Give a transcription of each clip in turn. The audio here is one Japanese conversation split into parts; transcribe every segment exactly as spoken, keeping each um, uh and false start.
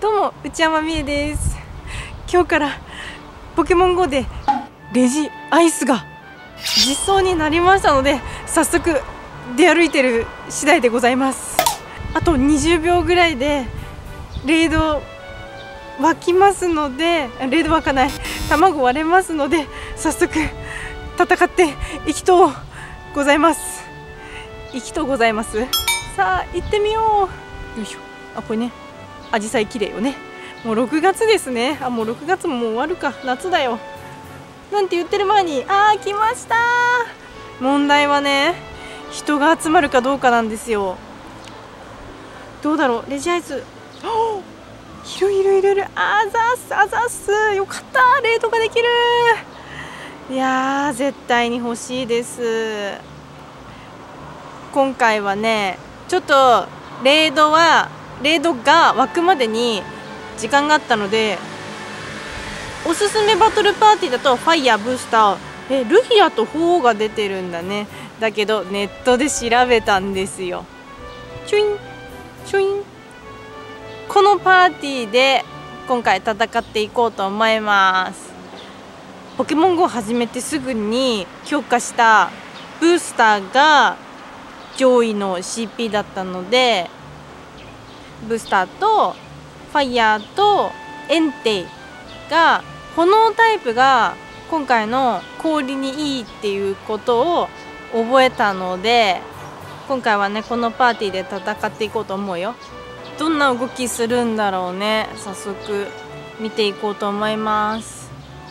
どうも内山美恵です。今日からポケモン ゴー でレジアイスが実装になりましたので、早速出歩いてる次第でございます。あとにじゅうびょうぐらいでレイド湧きますので、レイド湧かない、卵割れますので、早速戦っていきとうございます。いきとうございます。さあ行ってみよう。よいしょ。あ、これね、アジサイ綺麗よね。もうろくがつですね。あ、もうろくがつももう終わるか、夏だよなんて言ってる前に、あー来ました。問題はね、人が集まるかどうかなんですよ。どうだろう。レジアイス、いるいるいるいる。あざっすあざっす。よかった、レートができる。いやー絶対に欲しいです。今回はね、ちょっとレードはレードが湧くまでに時間があったので、おすすめバトルパーティーだとファイヤー、ブースター、えルフィアとホーが出てるんだね。だけどネットで調べたんですよ。チュインチュイン。このパーティーで今回戦っていこうと思います。ポケモン ゴー 始めてすぐに強化したブースターが上位の シーピー だったので、ブースターとファイヤーとエンテイが炎タイプが今回の氷にいいっていうことを覚えたので、今回はねこのパーティーで戦っていこうと思うよ。どんな動きするんだろうね。早速見ていこうと思います。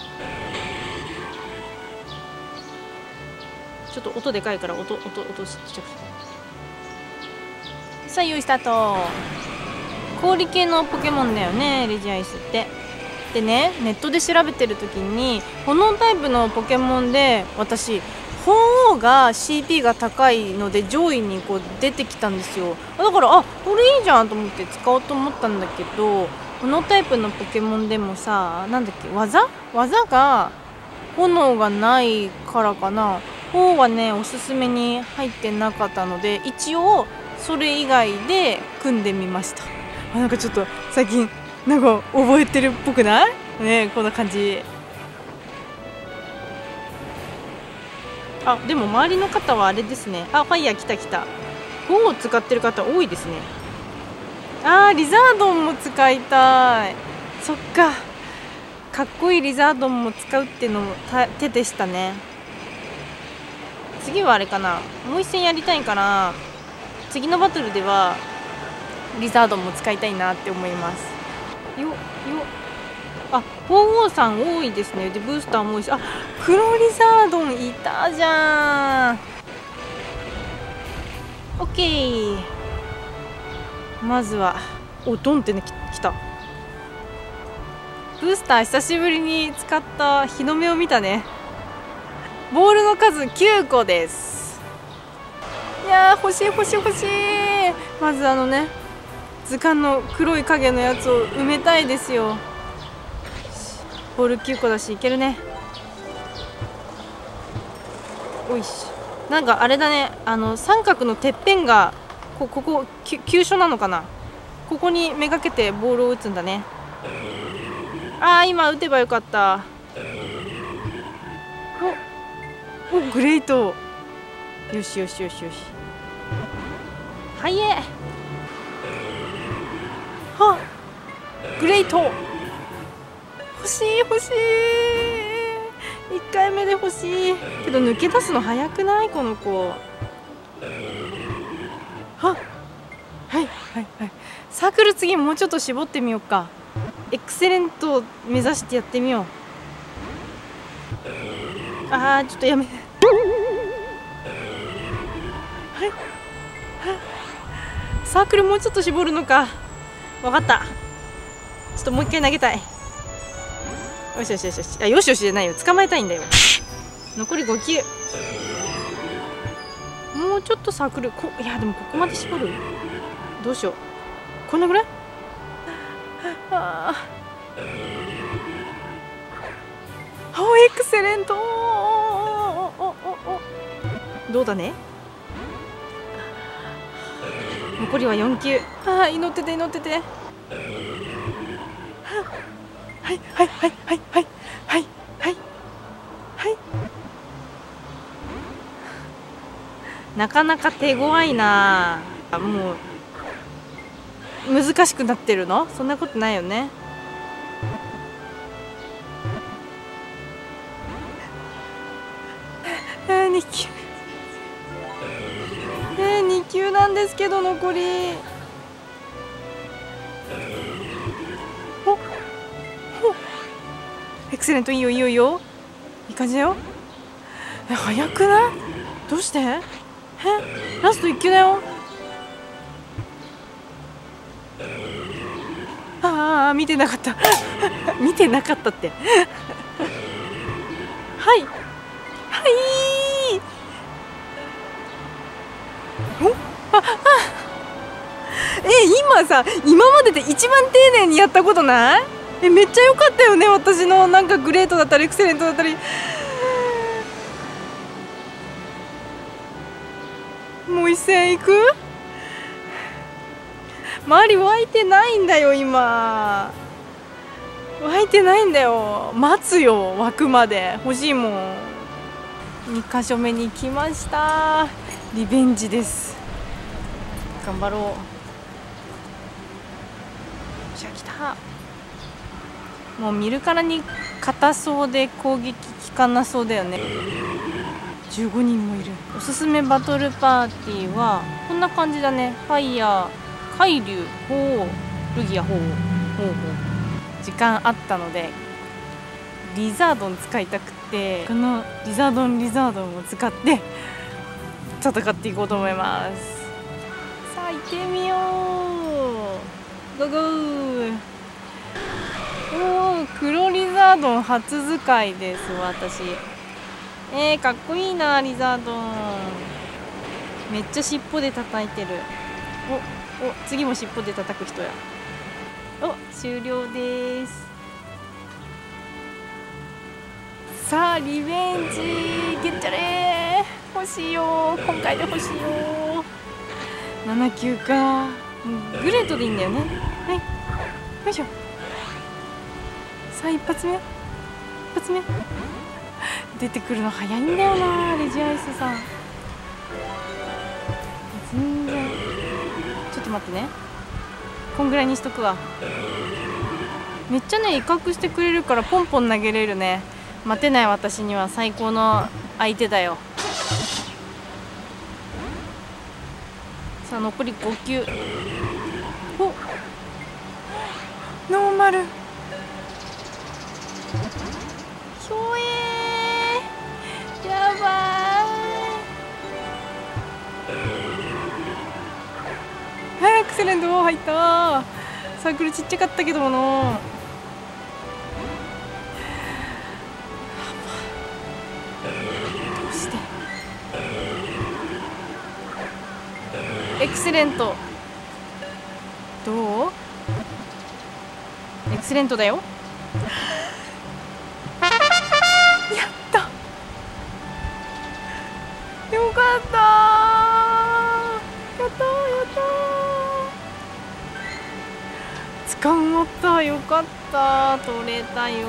ちょっと音でかいから音音音ちっちゃく。さあ用意スタート。氷系のポケモンだよね、レジアイスって。でね、ネットで調べてる時に炎タイプのポケモンで、私鳳凰が シーピー が高いので上位にこう出てきたんですよ。だから、あ、これいいじゃんと思って使おうと思ったんだけど、炎タイプのポケモンでもさ、なんだっけ、技技が炎がないからかな、鳳凰はねおすすめに入ってなかったので、一応それ以外で組んでみました。あ、なんかちょっと最近なんか覚えてるっぽくないね、こんな感じ。あ、でも周りの方はあれですね。あ、ファイヤー来た来た。フォーを使ってる方多いですね。あー、リザードンも使いたい。そっか、かっこいいリザードンも使うっていうのも手でしたね。次はあれかな、もう一戦やりたいかな。次のバトルではリザードンも使いたいなって思います。よよ、あ、鳳凰さん多いですね。でブースターも多いし、あ、黒リザードンいたじゃん。オッケー。まずはおドンってね、きた。ブースター久しぶりに使った。日の目を見たね。ボールの数きゅうこです。いやー欲しい欲しい欲しい。まずあのね、図鑑の黒い影のやつを埋めたいですよ。ボールきゅうこだしいけるね。おいし。なんかあれだね、あの三角のてっぺんがこここ急所なのかな。ここにめがけてボールを打つんだね。あー、今打てばよかった。おお、グレート。よしよしよしよし。はいえ。はっ、グレート。欲しい欲しい。いっかいめで欲しいけど、抜け出すの早くないこの子。はっ、はいはいはい。サークル次もうちょっと絞ってみようか。エクセレントを目指してやってみよう。あー、ちょっとやめ。はい、サークルもうちょっと絞るのか。わかった。ちょっともう一回投げたい。よしよしよしよし。あ、よしよしじゃないよ。捕まえたいんだよ。残りごきゅう。もうちょっとサークル。こいやでもここまで絞る。どうしよう。こんなぐらい。ああ、おエクセレント。どうだね。残りはよんきゅう。ああ、祈ってて祈ってて。 はいはいはいはいはいはいはいはい。なかなか手強いな。もう難しくなってるの？そんなことないよね。えー、にきゅうえー、にきゅうなんですけど残り。おおエクセレント、いいよいいよいいよ、いい感じだよ。え、早くない？どうして？え、ラストいっきゅうだよ。ああ、見てなかった見てなかったってはいはいおああえ、今さ、今までで一番丁寧にやったことない？え、めっちゃ良かったよね、私のなんかグレートだったりエクセレントだったり。もう一戦いく？周り湧いてないんだよ今、湧いてないんだよ。待つよ、湧くまで。欲しいもん。にかしょめに来ました。リベンジです。頑張ろう。よっしゃ、来た。もう見るからに硬そうで攻撃効かなそうだよね。じゅうごにんもいる。おすすめバトルパーティーはこんな感じだね。ファイヤー、海竜、鳳凰、ルギア、鳳凰、鳳凰。時間あったのでリザードン使いたくて、このリザードンリザードンを使って戦っていこうと思います。さあ行ってみよう。ゴーゴー。おお、黒リザードン初使いです私。えー、かっこいいなリザードン。めっちゃ尻尾で叩いてる。おお、次も尻尾で叩く人や。お、終了です。さあリベンジゲッチャレー。欲しいよ、今回で欲しいよ。なな級か。グレートでいいんだよね。はい、よいしょ。さあ一発目、一発目出てくるの早いんだよなレジアイスさん。全然。ちょっと待ってね、こんぐらいにしとくわ。めっちゃね威嚇してくれるからポンポン投げれるね。待てない私には最高の相手だよ。さあ残りご球。お、ノーマル。ひょえー、やばーい。エクセレント入ったー。サークルちっちゃかったけどもの。どうしてエクセレント。どう？エクセレントだよ。やったよかったー。やったーやったー。捕まった。よかった。取れたよ。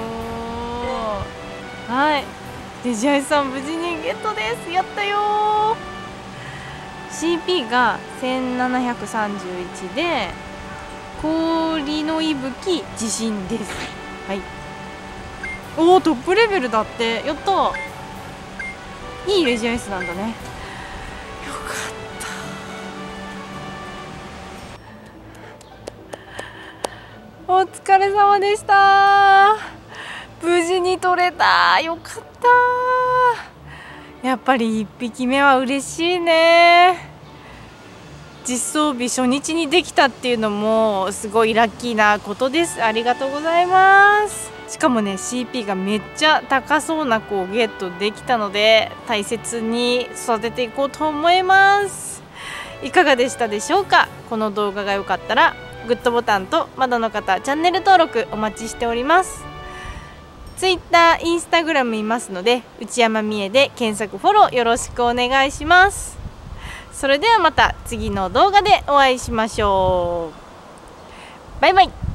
はい、デジアイさん無事にゲットです。やったよ。 シーピー がせんななひゃくさんじゅういちで氷の息吹地震です。はい。おお、トップレベルだって。やった。いいレジアイスなんだね。よかった。お疲れ様でした。無事に取れた。よかった。やっぱりいっぴきめは嬉しいね。実装日初日にできたっていうのもすごいラッキーなことです。ありがとうございます。しかもね シーピー がめっちゃ高そうな子をゲットできたので大切に育てていこうと思います。いかがでしたでしょうか。この動画が良かったらグッドボタンとまだの方チャンネル登録お待ちしております。ツイッター、インスタグラムいますので内山美恵で検索フォローよろしくお願いします。それではまた次の動画でお会いしましょう。バイバイ。